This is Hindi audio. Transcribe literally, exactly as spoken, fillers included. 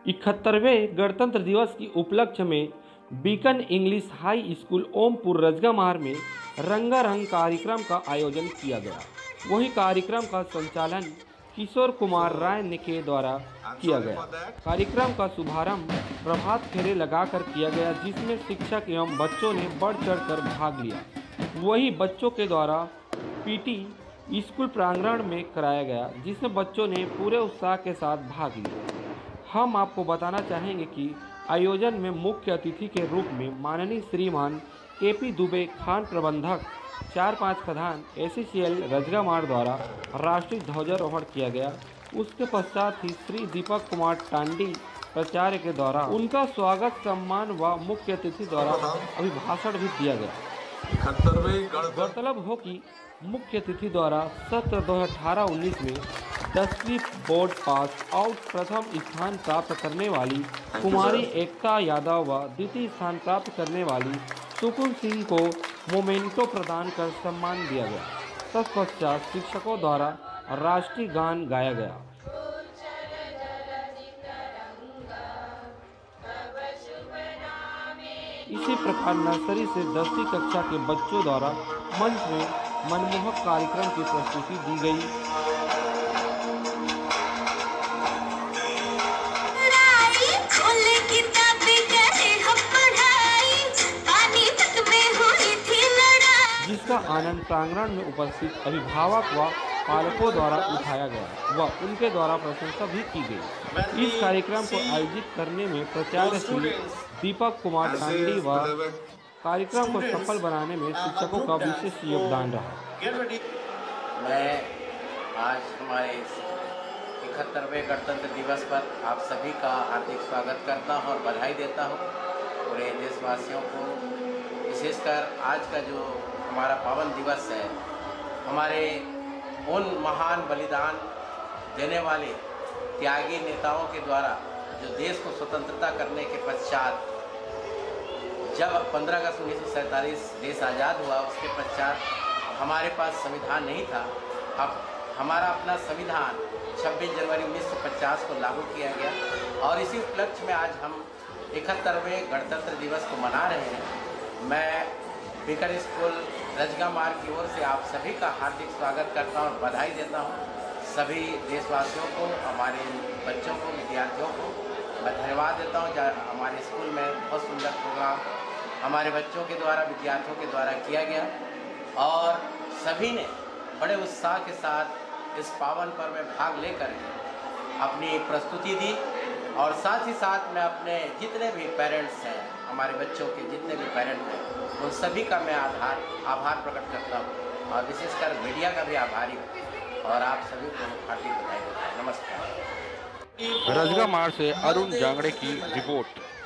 इकहत्तरवें गणतंत्र दिवस की उपलक्ष्य में Beacon English High School Ompur Rajgamar में रंगारंग कार्यक्रम का आयोजन किया गया। वही कार्यक्रम का संचालन किशोर कुमार राय ने के द्वारा किया गया। कार्यक्रम का शुभारंभ प्रभात फेरे लगाकर किया गया, जिसमें शिक्षक एवं बच्चों ने बढ़ चढ़कर भाग लिया। वही बच्चों के द्वारा पीटी स्कूल प्रांगण में कराया गया, जिसमें बच्चों ने पूरे उत्साह के साथ भाग लिया। हम आपको बताना चाहेंगे कि आयोजन में मुख्य अतिथि के रूप में माननीय श्रीमान के पी दुबे खान प्रबंधक चार पाँच खदान ए सी सी एल रजगामार द्वारा राष्ट्रीय ध्वजारोहण किया गया। उसके पश्चात ही श्री दीपक कुमार टांडी प्राचार्य के द्वारा उनका स्वागत सम्मान व मुख्य अतिथि द्वारा अभिभाषण भी दिया गया। गौरतलब हो कि मुख्य अतिथि द्वारा सत्र दो हज़ार अठारह उन्नीस में दसवीं बोर्ड पास आउट प्रथम स्थान प्राप्त करने वाली कुमारी एकता यादव व द्वितीय स्थान प्राप्त करने वाली सुकुन सिंह को मोमेंटो प्रदान कर सम्मान दिया गया। तत्पश्चात शिक्षकों द्वारा राष्ट्रीय गान गाया गया। इसी प्रकार नर्सरी से दसवीं कक्षा के बच्चों द्वारा मंच में मनमोहक कार्यक्रम की प्रस्तुति दी गई। जिसका आनंद प्रांगण में उपस्थित अभिभावक व पालकों द्वारा उठाया गया व उनके द्वारा प्रशंसा भी की गई। इस कार्यक्रम को आयोजित करने में प्राचार्य श्री दीपक कुमार टांडी व कार्यक्रम को सफल बनाने में शिक्षकों का विशेष योगदान रहा। मैं आज हमारे इकहत्तरवें गणतंत्र दिवस पर आप सभी का हार्दिक स्वागत करता हूं और बधाई देता हूं। पूरे देशवासियों को, विशेषकर आज का जो हमारा पावन दिवस है, हमारे उन महान बलिदान देने वाले त्यागी नेताओं के द्वारा जो देश को स्वतंत्रता करने के पश्चात, जब पंद्रह अगस्त उन्नीस सौ सैंतालीस देश आज़ाद हुआ, उसके पश्चात हमारे पास संविधान नहीं था। अब हमारा अपना संविधान छब्बीस जनवरी उन्नीस सौ पचास को लागू किया गया और इसी उपलक्ष्य में आज हम इकहत्तरवें गणतंत्र दिवस को मना रहे हैं। मैं बीकन स्कूल रजगामार की ओर से आप सभी का हार्दिक स्वागत करता हूं और बधाई देता हूं। सभी देशवासियों को, हमारे बच्चों को, विद्यार्थियों को मैं धन्यवाद देता हूं। हमारे स्कूल में बहुत सुंदर प्रोग्राम हमारे बच्चों के द्वारा, विद्यार्थियों के द्वारा किया गया और सभी ने बड़े उत्साह के साथ इस पावन पर्व में भाग लेकर अपनी प्रस्तुति दी और साथ ही साथ मैं अपने जितने भी पेरेंट्स हैं, हमारे बच्चों के जितने भी पेरेंट्स हैं, उन सभी का मैं आधार आभार प्रकट करता हूँ और विशेषकर मीडिया का भी आभारी हूँ और आप सभी को हार्दिक बधाई देता हूँ। नमस्कार। रजगामार से अरुण जांगड़े की रिपोर्ट।